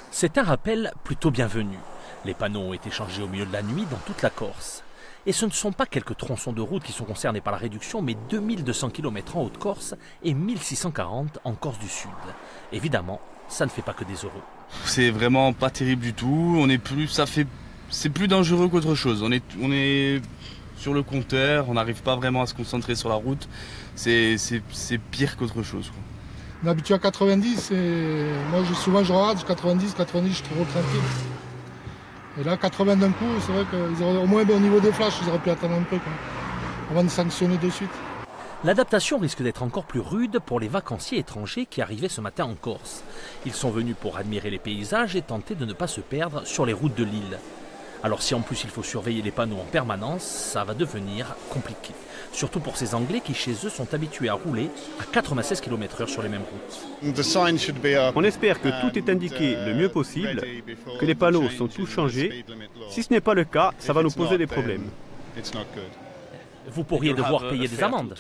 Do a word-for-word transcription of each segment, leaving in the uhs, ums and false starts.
C'est un rappel plutôt bienvenu. Les panneaux ont été changés au milieu de la nuit dans toute la Corse. Et ce ne sont pas quelques tronçons de route qui sont concernés par la réduction, mais deux mille deux cents kilomètres en Haute-Corse et mille six cent quarante en Corse du Sud. Évidemment, ça ne fait pas que des heureux. C'est vraiment pas terrible du tout. On est plus, ça fait, c'est plus dangereux qu'autre chose. On est, on est sur le compteur, on n'arrive pas vraiment à se concentrer sur la route. C'est, c'est, c'est pire qu'autre chose, quoi. On est habitué à quatre-vingt-dix et moi je, souvent je regarde quatre-vingt-dix, quatre-vingt-dix, je trouve tranquille. Et là quatre-vingts d'un coup, c'est vrai qu'au moins au niveau des flashs, ils auraient pu attendre un peu quoi, avant de sanctionner de suite. L'adaptation risque d'être encore plus rude pour les vacanciers étrangers qui arrivaient ce matin en Corse. Ils sont venus pour admirer les paysages et tenter de ne pas se perdre sur les routes de l'île. Alors si en plus il faut surveiller les panneaux en permanence, ça va devenir compliqué. Surtout pour ces Anglais qui chez eux sont habitués à rouler à quatre-vingt-seize kilomètres heure sur les mêmes routes. On espère que tout est indiqué le mieux possible, que les panneaux sont tous changés. Si ce n'est pas le cas, ça va nous poser des problèmes. Vous pourriez devoir payer des amendes.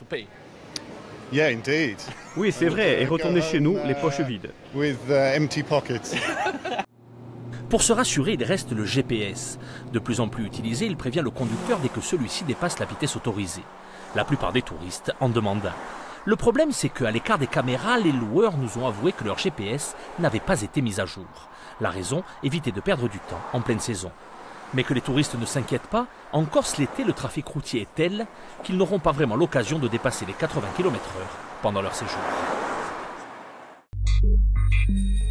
Oui, c'est vrai, et retourner chez nous les poches vides. Pour se rassurer, il reste le G P S. De plus en plus utilisé, il prévient le conducteur dès que celui-ci dépasse la vitesse autorisée. La plupart des touristes en demandent un. Le problème, c'est qu'à l'écart des caméras, les loueurs nous ont avoué que leur G P S n'avait pas été mis à jour. La raison, éviter de perdre du temps en pleine saison. Mais que les touristes ne s'inquiètent pas, en Corse l'été, le trafic routier est tel qu'ils n'auront pas vraiment l'occasion de dépasser les quatre-vingts kilomètres heure pendant leur séjour.